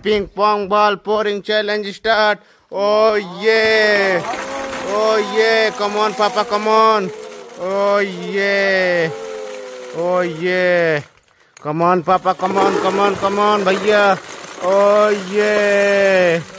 ping pong ball pouring challenge start. Oh yeah. Oh yeah. Come on, Papa. Come on. Oh yeah. Oh yeah. Come on, Papa. Come on. Come on. Come on, भैया. Oh yeah.